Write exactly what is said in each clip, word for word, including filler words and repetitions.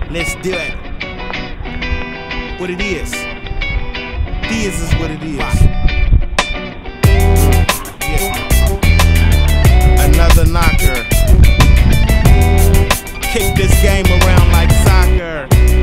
Let's do it. What it is. This is what it is. Yeah. Another knocker. Kick this game around like soccer.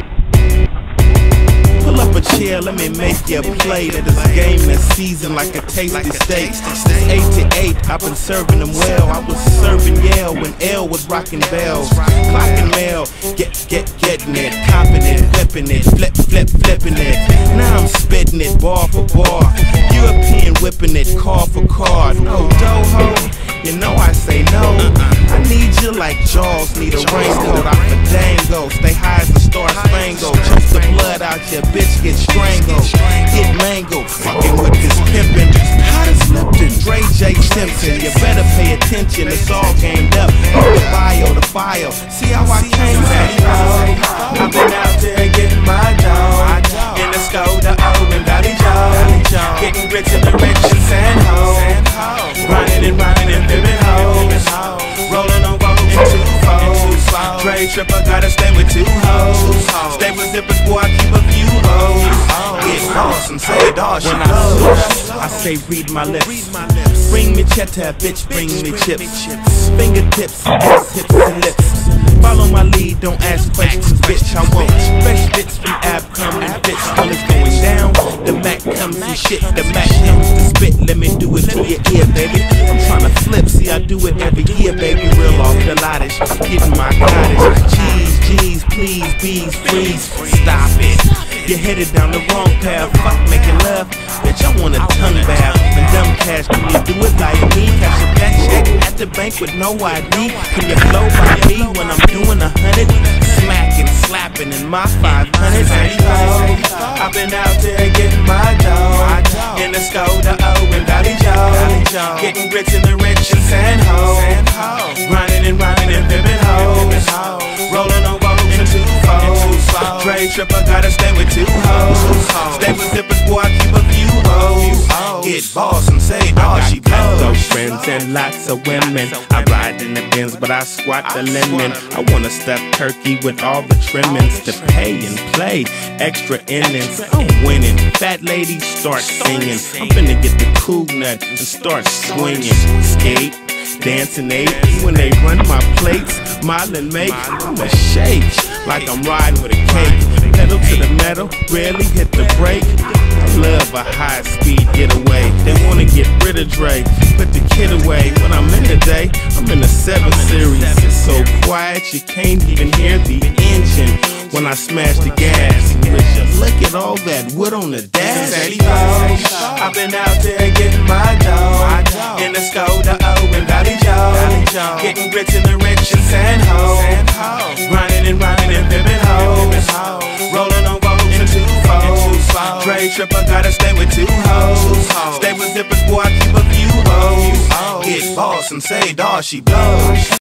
Pull up a chair, let me make you a plate of this game that's seasoned like a tasty steak. Eight to eight, I've been serving them well. I was serving Yale when L was rocking bells. Clocking mail, get, get, getting it, copping it, flipping it, flip, flip, flipping it. Now I'm spitting it, bar for bar. European whipping it, car for car. No doho, you know I say no. I need you like Jaws need a raincoat. I'm a dango, stay high as a star spangled. Choke the blood out your bitch, get strangled. Get mangled, fucking with this pimpin'. Hot as Lipton, Dre J Simpson. You better pay attention, it's all gamed up. The bio, the file, see how I came back. I've been out there getting my dough. In the Skoda, O and Dolly Joe. Getting rich in the rich and sand ho. Grinding and rhyming and pimpin' hoes. Rolling on road in two foes. Dre tripper, gotta stay with two hoes. Stay with zippers, boy, I keep a few hoes. Get lost and say dawg, she knows. I say read my lips. Bring me cheddar, bitch, bring me chips. Fingertips, hips, hips and lips. Follow my lead, don't ask questions, bitch. I want fresh bits from Abcom and bits. When it's going down, the Mac comes and shit. The Mac comes to spit, let me do it to your ear, baby. I'm tryna flip, see I do it every year, baby. Real off the lottish, getting my cottage. G's, G's, please, bees, freeze. Stop it. You're headed down the wrong path. Fuck making love, bitch. I want a tongue bath. And dumb cash, can you do it like me? Cash a black check at the bank with no I D. Can you flow by me when I'm doing a hundred? Smacking, slapping in my five hundred. I've been out there getting my dough. In the Skoda, O and Dolly Joe. Getting rich in the rich and sand ho. Grinding and rhyming and pimpin' hoes. Rolling on road in two foes. Dre tripper, gotta stay with two hoes. Stay with zippers, boy, I keep a few hoes. Get boss and say dawg, she blows. Those friends and lots of women. I ride in the Benz, but I squat the lemon. I want a stuffed turkey with all the trimmings to pay and play extra innings. I'm winning. Fat ladies start singing. I'm finna get the cool nut and start swinging. Skate, dancing eight when they run my plates. Mile and make, I'ma shake like I'm riding with a cake. Pedal to the metal, rarely hit the brake. I love a high speed getaway. They wanna get rid of Dre, put the kid away. When I'm in the day, I'm in the seven series. It's so quiet you can't even hear the engine when I smash the gas. Look at all that wood on the dash. I've been out there getting my dough. In the Skoda, O and Dolly Joe. Getting rich in the rich and sand ho. Grinding and rhyming and pimpin' hoes. Rolling on road in two foes. Dre tripper, gotta stay with two hoes. Stay with zippers, boy, I keep a few hoes. Get boss and say dawg, she blows.